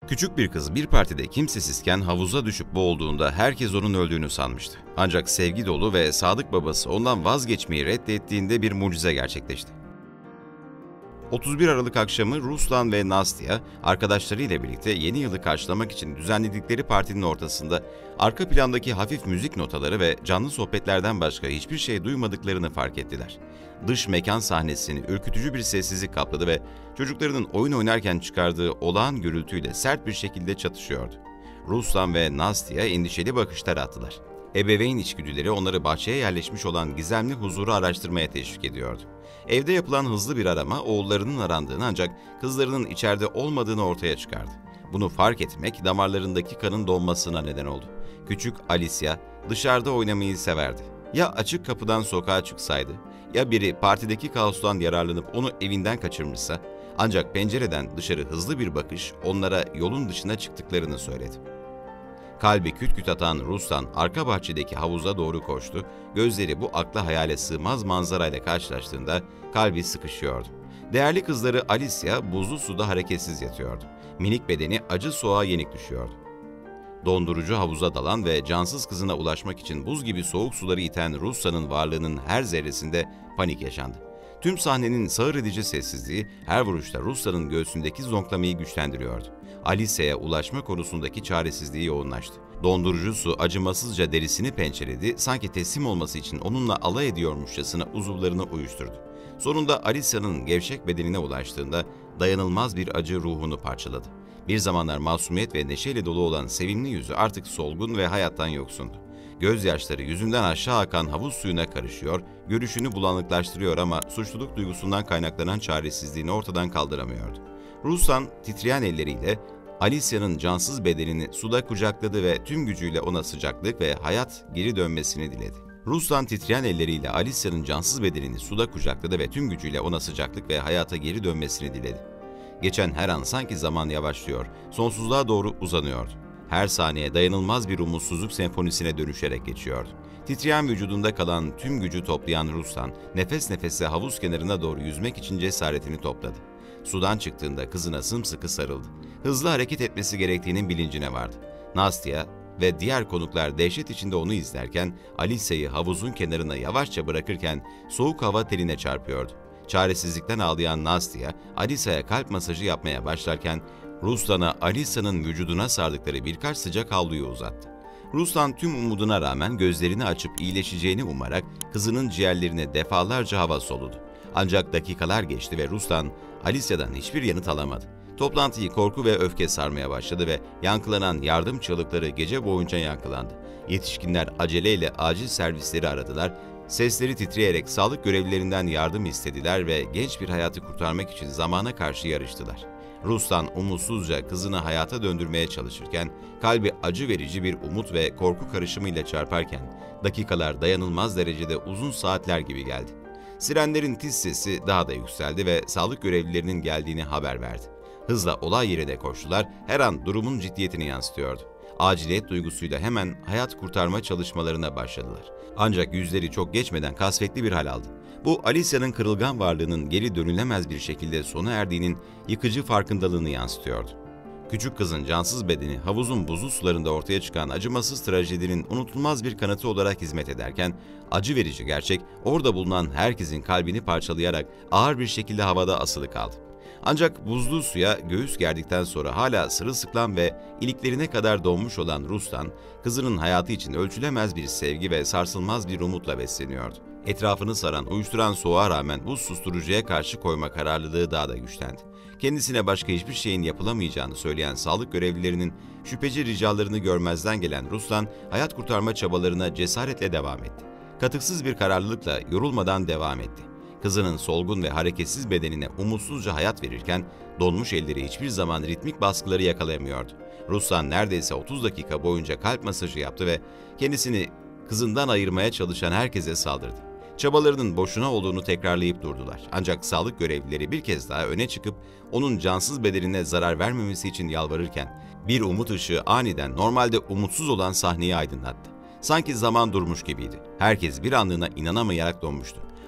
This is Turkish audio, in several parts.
Küçük bir kız bir partide kimsesizken havuza düşüp boğulduğunda herkes onun öldüğünü sanmıştı. Ancak sevgi dolu ve sadık babası ondan vazgeçmeyi reddettiğinde bir mucize gerçekleşti. 31 Aralık akşamı Ruslan ve Nastya arkadaşlarıyla birlikte yeni yılı karşılamak için düzenledikleri partinin ortasında arka plandaki hafif müzik notaları ve canlı sohbetlerden başka hiçbir şey duymadıklarını fark ettiler. Dış mekan sahnesini ürkütücü bir sessizlik kapladı ve çocuklarının oyun oynarken çıkardığı olağan gürültüyle sert bir şekilde çatışıyordu. Ruslan ve Nastya endişeli bakışlar attılar. Ebeveyn içgüdüleri onları bahçeye yerleşmiş olan gizemli huzuru araştırmaya teşvik ediyordu. Evde yapılan hızlı bir arama oğullarının arandığını ancak kızlarının içeride olmadığını ortaya çıkardı. Bunu fark etmek damarlarındaki kanın donmasına neden oldu. Küçük Alicia dışarıda oynamayı severdi. Ya açık kapıdan sokağa çıksaydı, ya biri partideki kaostan yararlanıp onu evinden kaçırmışsa, ancak pencereden dışarı hızlı bir bakış onlara yolun dışına çıktıklarını söyledi. Kalbi küt küt atan Ruslan arka bahçedeki havuza doğru koştu, gözleri bu akla hayale sığmaz manzarayla karşılaştığında kalbi sıkışıyordu. Değerli kızları Alicia buzlu suda hareketsiz yatıyordu. Minik bedeni acı soğuğa yenik düşüyordu. Dondurucu havuza dalan ve cansız kızına ulaşmak için buz gibi soğuk suları iten Ruslan'ın varlığının her zerresinde panik yaşandı. Tüm sahnenin sağır edici sessizliği her vuruşta Ruslan'ın göğsündeki zonklamayı güçlendiriyordu. Alicia'ya ulaşma konusundaki çaresizliği yoğunlaştı. Dondurucu su acımasızca derisini pençeledi, sanki teslim olması için onunla alay ediyormuşçasına uzuvlarını uyuşturdu. Sonunda Alicia'nın gevşek bedenine ulaştığında dayanılmaz bir acı ruhunu parçaladı. Bir zamanlar masumiyet ve neşeyle dolu olan sevimli yüzü artık solgun ve hayattan yoksundu. Gözyaşları yüzünden aşağı akan havuz suyuna karışıyor, görüşünü bulanıklaştırıyor ama suçluluk duygusundan kaynaklanan çaresizliğini ortadan kaldıramıyordu. Ruslan titreyen elleriyle Alicia'nın cansız bedenini suda kucakladı ve tüm gücüyle ona sıcaklık ve hayat geri dönmesini diledi. Ruslan titreyen elleriyle Alicia'nın cansız bedenini suda kucakladı ve tüm gücüyle ona sıcaklık ve hayata geri dönmesini diledi. Geçen her an sanki zaman yavaşlıyor, sonsuzluğa doğru uzanıyordu. Her saniye dayanılmaz bir umutsuzluk senfonisine dönüşerek geçiyordu. Titreyen vücudunda kalan tüm gücü toplayan Ruslan, nefes nefese havuz kenarına doğru yüzmek için cesaretini topladı. Sudan çıktığında kızına sımsıkı sarıldı. Hızlı hareket etmesi gerektiğinin bilincine vardı. Nastya ve diğer konuklar dehşet içinde onu izlerken Alicia'yı havuzun kenarına yavaşça bırakırken soğuk hava teline çarpıyordu. Çaresizlikten ağlayan Nastya, Alicia'ya kalp masajı yapmaya başlarken Ruslan'a Alicia'nın vücuduna sardıkları birkaç sıcak havluyu uzattı. Ruslan tüm umuduna rağmen gözlerini açıp iyileşeceğini umarak kızının ciğerlerine defalarca hava soludu. Ancak dakikalar geçti ve Ruslan Alicia'dan hiçbir yanıt alamadı. Toplantıyı korku ve öfke sarmaya başladı ve yankılanan yardım çığlıkları gece boyunca yankılandı. Yetişkinler aceleyle acil servisleri aradılar, sesleri titreyerek sağlık görevlilerinden yardım istediler ve genç bir hayatı kurtarmak için zamana karşı yarıştılar. Ruslan umutsuzca kızını hayata döndürmeye çalışırken, kalbi acı verici bir umut ve korku karışımıyla çarparken, dakikalar dayanılmaz derecede uzun saatler gibi geldi. Sirenlerin tiz sesi daha da yükseldi ve sağlık görevlilerinin geldiğini haber verdi. Hızla olay yerine koştular, her an durumun ciddiyetini yansıtıyordu. Aciliyet duygusuyla hemen hayat kurtarma çalışmalarına başladılar. Ancak yüzleri çok geçmeden kasvetli bir hal aldı. Bu, Alicia'nın kırılgan varlığının geri dönülemez bir şekilde sona erdiğinin yıkıcı farkındalığını yansıtıyordu. Küçük kızın cansız bedeni havuzun buzlu sularında ortaya çıkan acımasız trajedinin unutulmaz bir kanıtı olarak hizmet ederken, acı verici gerçek orada bulunan herkesin kalbini parçalayarak ağır bir şekilde havada asılı kaldı. Ancak buzlu suya göğüs gerdikten sonra hala sırılsıklam ve iliklerine kadar donmuş olan Ruslan, kızının hayatı için ölçülemez bir sevgi ve sarsılmaz bir umutla besleniyordu. Etrafını saran, uyuşturan soğuğa rağmen bu susturucuya karşı koyma kararlılığı daha da güçlendi. Kendisine başka hiçbir şeyin yapılamayacağını söyleyen sağlık görevlilerinin şüpheci ricalarını görmezden gelen Ruslan, hayat kurtarma çabalarına cesaretle devam etti. Katıksız bir kararlılıkla yorulmadan devam etti. Kızının solgun ve hareketsiz bedenine umutsuzca hayat verirken, donmuş elleri hiçbir zaman ritmik baskıları yakalayamıyordu. Ruslan neredeyse 30 dakika boyunca kalp masajı yaptı ve kendisini kızından ayırmaya çalışan herkese saldırdı. Çabalarının boşuna olduğunu tekrarlayıp durdular. Ancak sağlık görevlileri bir kez daha öne çıkıp onun cansız bedenine zarar vermemesi için yalvarırken bir umut ışığı aniden normalde umutsuz olan sahneyi aydınlattı. Sanki zaman durmuş gibiydi. Herkes bir anlığına inanamayarak donmuştu.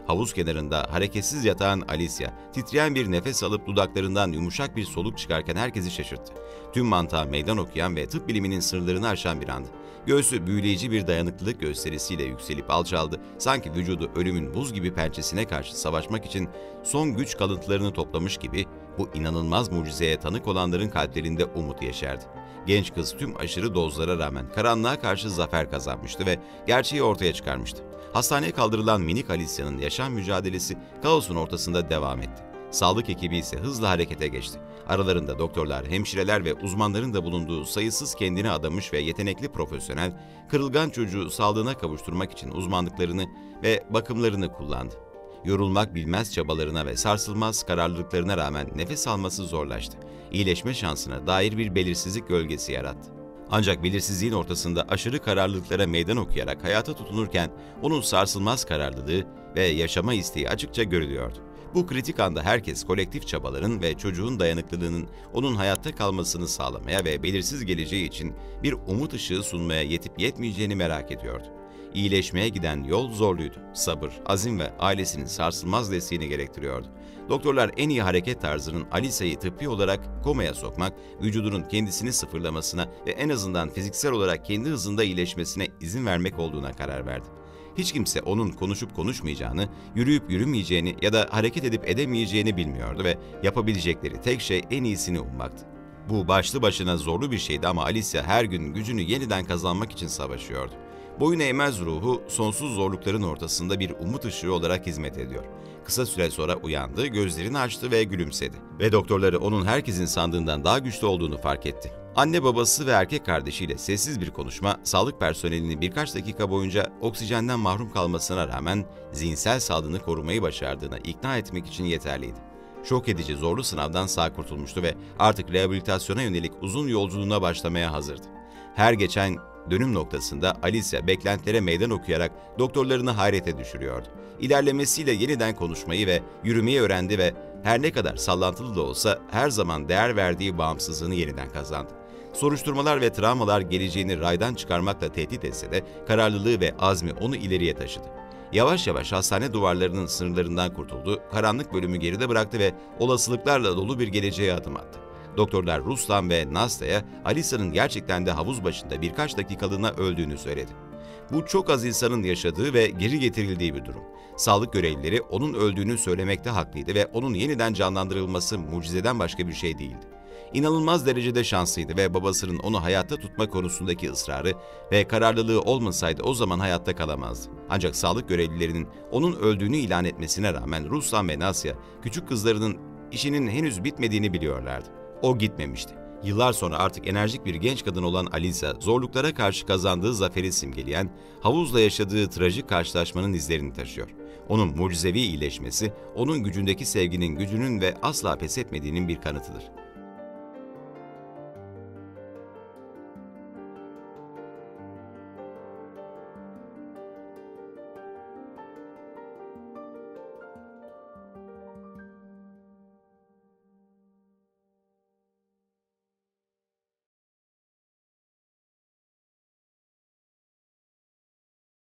Havuz kenarında hareketsiz yatan Alicia, titreyen bir nefes alıp dudaklarından yumuşak bir soluk çıkarken herkesi şaşırttı. Tüm mantığa meydan okuyan ve tıp biliminin sırlarını aşan bir andı. Göğsü büyüleyici bir dayanıklılık gösterisiyle yükselip alçaldı. Sanki vücudu ölümün buz gibi pençesine karşı savaşmak için son güç kalıntılarını toplamış gibi bu inanılmaz mucizeye tanık olanların kalplerinde umut yeşerdi. Genç kız tüm aşırı dozlara rağmen karanlığa karşı zafer kazanmıştı ve gerçeği ortaya çıkarmıştı. Hastaneye kaldırılan minik Alicia'nın yaşam mücadelesi kaosun ortasında devam etti. Sağlık ekibi ise hızla harekete geçti. Aralarında doktorlar, hemşireler ve uzmanların da bulunduğu sayısız kendine adamış ve yetenekli profesyonel, kırılgan çocuğu sağlığına kavuşturmak için uzmanlıklarını ve bakımlarını kullandı. Yorulmak bilmez çabalarına ve sarsılmaz kararlılıklarına rağmen nefes alması zorlaştı. İyileşme şansına dair bir belirsizlik gölgesi yarattı. Ancak belirsizliğin ortasında aşırı kararlılıklara meydan okuyarak hayata tutunurken onun sarsılmaz kararlılığı ve yaşama isteği açıkça görülüyordu. Bu kritik anda herkes kolektif çabaların ve çocuğun dayanıklılığının onun hayatta kalmasını sağlamaya ve belirsiz geleceği için bir umut ışığı sunmaya yetip yetmeyeceğini merak ediyordu. İyileşmeye giden yol zorluydu. Sabır, azim ve ailesinin sarsılmaz desteğini gerektiriyordu. Doktorlar en iyi hareket tarzının Alicia'yı tıbbi olarak komaya sokmak, vücudunun kendisini sıfırlamasına ve en azından fiziksel olarak kendi hızında iyileşmesine izin vermek olduğuna karar verdi. Hiç kimse onun konuşup konuşmayacağını, yürüyüp yürümeyeceğini ya da hareket edip edemeyeceğini bilmiyordu ve yapabilecekleri tek şey en iyisini ummaktı. Bu başlı başına zorlu bir şeydi ama Alicia her gün gücünü yeniden kazanmak için savaşıyordu. Boyun eğmez ruhu sonsuz zorlukların ortasında bir umut ışığı olarak hizmet ediyor. Kısa süre sonra uyandı, gözlerini açtı ve gülümsedi. Ve doktorları onun herkesin sandığından daha güçlü olduğunu fark etti. Anne babası ve erkek kardeşiyle sessiz bir konuşma, sağlık personelini birkaç dakika boyunca oksijenden mahrum kalmasına rağmen zihinsel sağlığını korumayı başardığına ikna etmek için yeterliydi. Şok edici zorlu sınavdan sağ kurtulmuştu ve artık rehabilitasyona yönelik uzun yolculuğuna başlamaya hazırdı. Her geçen dönüm noktasında Alicia beklentilere meydan okuyarak doktorlarını hayrete düşürüyordu. İlerlemesiyle yeniden konuşmayı ve yürümeyi öğrendi ve her ne kadar sallantılı da olsa her zaman değer verdiği bağımsızlığını yeniden kazandı. Soruşturmalar ve travmalar geleceğini raydan çıkarmakla tehdit etse de kararlılığı ve azmi onu ileriye taşıdı. Yavaş yavaş hastane duvarlarının sınırlarından kurtuldu, karanlık bölümü geride bıraktı ve olasılıklarla dolu bir geleceğe adım attı. Doktorlar Ruslan ve Nastya'ya Alicia'nın gerçekten de havuz başında birkaç dakikalığına öldüğünü söyledi. Bu çok az insanın yaşadığı ve geri getirildiği bir durum. Sağlık görevlileri onun öldüğünü söylemekte haklıydı ve onun yeniden canlandırılması mucizeden başka bir şey değildi. İnanılmaz derecede şanslıydı ve babasının onu hayatta tutma konusundaki ısrarı ve kararlılığı olmasaydı o zaman hayatta kalamazdı. Ancak sağlık görevlilerinin onun öldüğünü ilan etmesine rağmen Ruslan ve Nastya, küçük kızlarının işinin henüz bitmediğini biliyorlardı. O gitmemişti. Yıllar sonra artık enerjik bir genç kadın olan Alicia, zorluklara karşı kazandığı zaferi simgeleyen, havuzla yaşadığı trajik karşılaşmanın izlerini taşıyor. Onun mucizevi iyileşmesi, onun gücündeki sevginin gücünün ve asla pes etmediğinin bir kanıtıdır.